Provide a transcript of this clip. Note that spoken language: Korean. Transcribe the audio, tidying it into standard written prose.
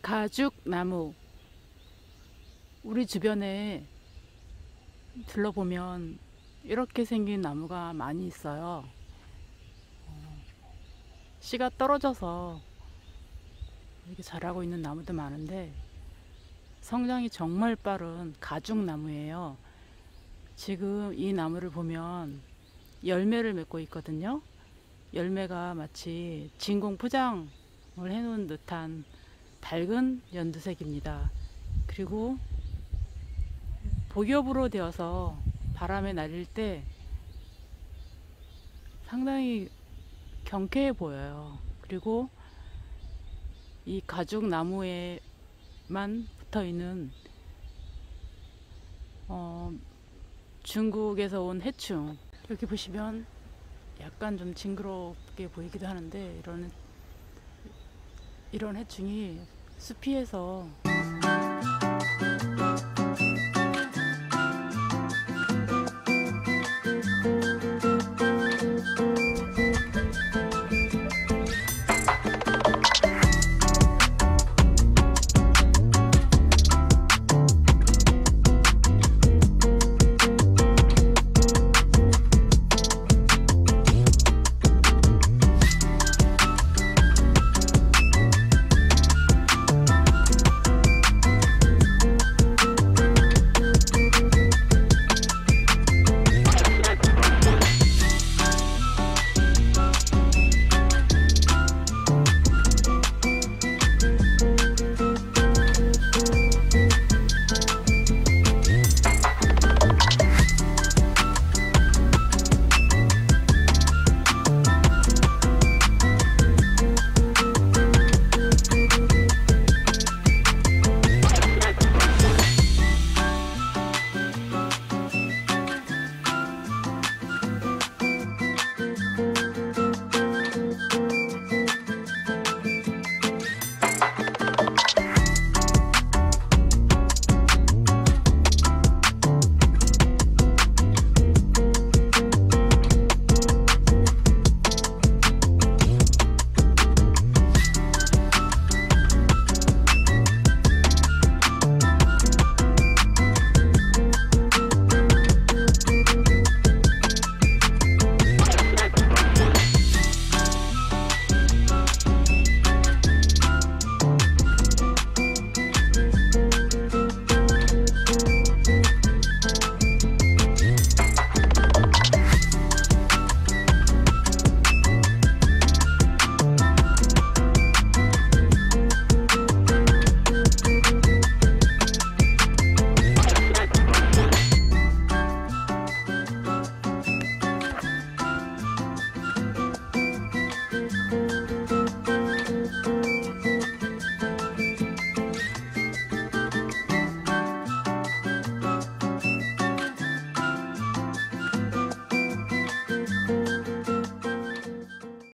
가죽나무. 우리 주변에 둘러보면 이렇게 생긴 나무가 많이 있어요. 씨가 떨어져서 이렇게 자라고 있는 나무도 많은데 성장이 정말 빠른 가죽나무예요. 지금 이 나무를 보면 열매를 맺고 있거든요. 열매가 마치 진공 포장을 해놓은 듯한 밝은 연두색입니다. 그리고 복엽으로 되어서 바람에 날릴 때 상당히 경쾌해 보여요. 그리고 이 가죽 나무에만 붙어 있는 중국에서 온 해충, 여기 보시면 약간 좀 징그럽게 보이기도 하는데 이런 해충이 숲이에서